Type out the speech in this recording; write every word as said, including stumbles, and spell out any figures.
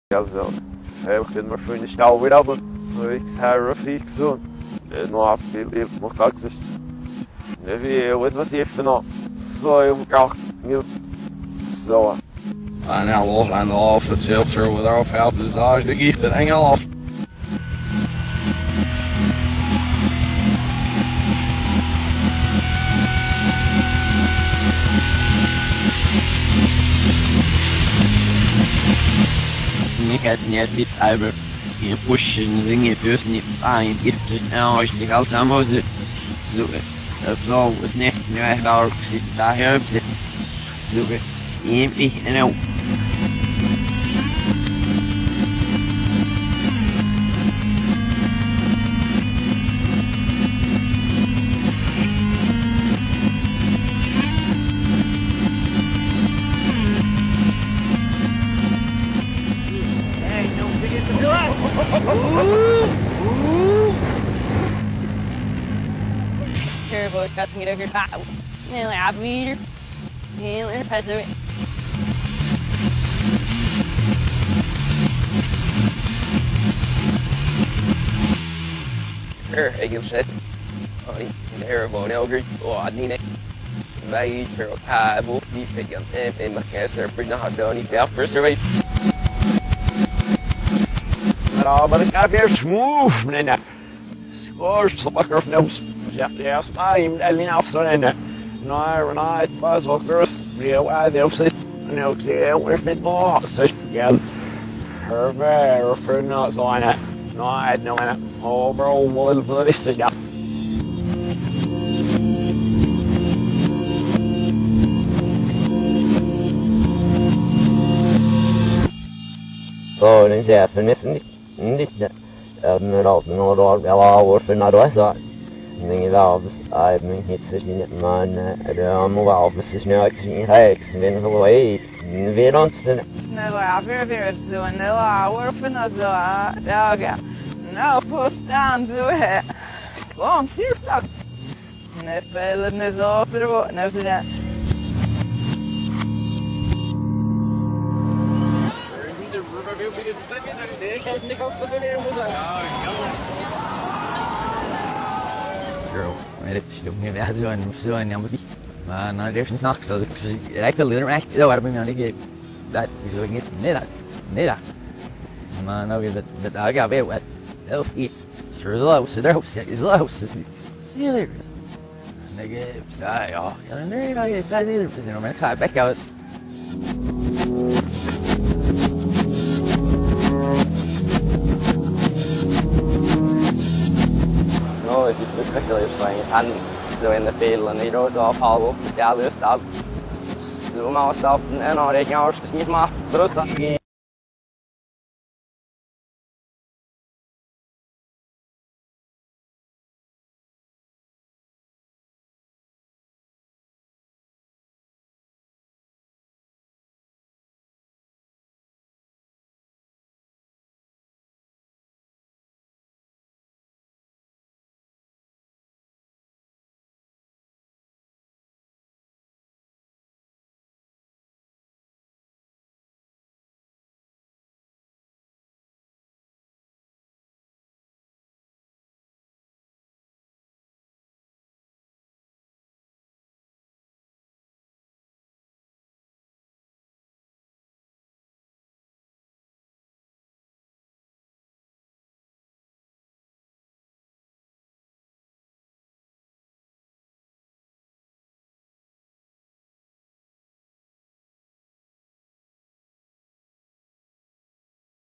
Also, ich bin mir für nicht auch wieder, aber ich habe richtig so. Nur ab, ich muss gar nicht. Ne, wie, was ich für noch so im Gach, so. En al aan de half het filter with our fout visage de gift het engel af. Ik heb net dit over je pushen zingen dus niet aan je het nou als je gaat samen zo zo zo is net nu echt daar zit daar heb je zoeken je en nou Terrible cussing it over your pie. Heel happy. Heel in het zo. Er, ik heb gezegd. Oh, die terrible elke. Oh, niet nee. Wij voor elkaar boek die fik en in mijn kerst per dag dan niet wel preservate. Maar maar ik heb weer smooth, nee. Scores so lekker of nou. Ja, ja, spijm, en niet afstellen. Nou, nou, het was ook rust. Heel uit, op zich. Nou, ik zie heel erg met boos. Ja, her voor nou zo aan het. Nou, het nou aan. Oh, bro, wat wat is het ja. Oh, den chefen nicht nicht men alt nå då eller år för när då så men jag är men hit så inte man det må vara för så snart i hex men så var det vi don't no var vi så no år för när så ja no post down så här kom ser flak när fällen är så för vad när så där Girl, weet ik, je moet weer zo en zo en dan moet ik. Maar nou, er is niet nachts, als ik rijdt wel er echt, dat waar ik nou niet dat is ook niet, nee dat, nee dat. Maar nou weer dat, dat, ik ga weer wat, elf eet. Er is low, so there is low, so yeah, there is. En ik heb, ja, ja, ja, nee, ja, ja, dat is er, maar ik zei, back out. No, it's just ridiculous playing and so in the field and he goes off hollow, yeah, this stuff. So my stuff and all they can just get my brother.